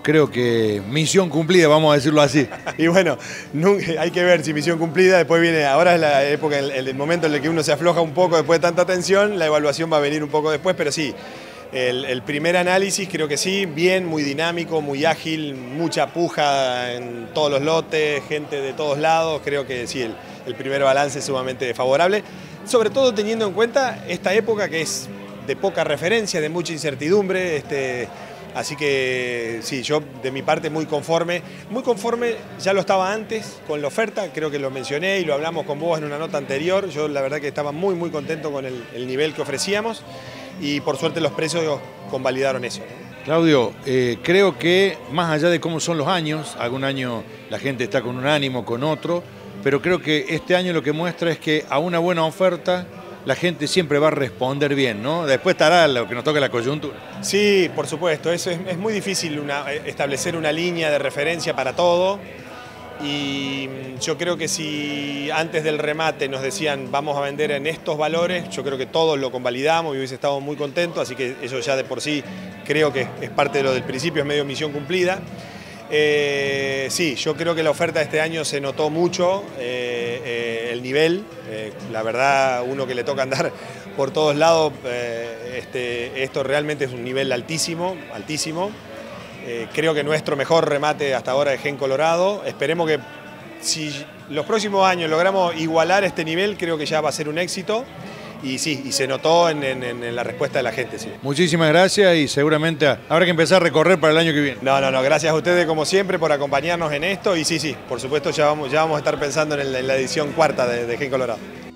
creo que misión cumplida, vamos a decirlo así. Y bueno, hay que ver si misión cumplida, después viene, ahora es la época, el momento en el que uno se afloja un poco después de tanta tensión, la evaluación va a venir un poco después, pero sí, el primer análisis creo que sí, bien, muy dinámico, muy ágil, mucha puja en todos los lotes, gente de todos lados, creo que sí, el primer balance es sumamente favorable, sobre todo teniendo en cuenta esta época que es de poca referencia, de mucha incertidumbre, así que sí, yo de mi parte muy conforme, ya lo estaba antes con la oferta, creo que lo mencioné y lo hablamos con vos en una nota anterior, yo la verdad que estaba muy contento con el nivel que ofrecíamos y por suerte los precios convalidaron eso, ¿no? Claudio, creo que más allá de cómo son los años, algún año la gente está con un ánimo, con otro, pero creo que este año lo que muestra es que a una buena oferta la gente siempre va a responder bien, ¿no? Después estará lo que nos toca la coyuntura. Sí, por supuesto, eso es muy difícil establecer una línea de referencia para todo y yo creo que si antes del remate nos decían vamos a vender en estos valores, yo creo que todos lo convalidamos y hubiese estado muy contento, así que eso ya de por sí creo que es parte de lo del principio, es medio misión cumplida. Sí, yo creo que la oferta de este año se notó mucho, el nivel, la verdad uno que le toca andar por todos lados, esto realmente es un nivel altísimo, altísimo. Creo que nuestro mejor remate hasta ahora es Gen Colorado, esperemos que si los próximos años logramos igualar este nivel, creo que ya va a ser un éxito. Y sí, y se notó en la respuesta de la gente, sí. Muchísimas gracias y seguramente habrá que empezar a recorrer para el año que viene. No, gracias a ustedes como siempre por acompañarnos en esto y sí, por supuesto ya vamos a estar pensando en la edición cuarta de Gen Colorado.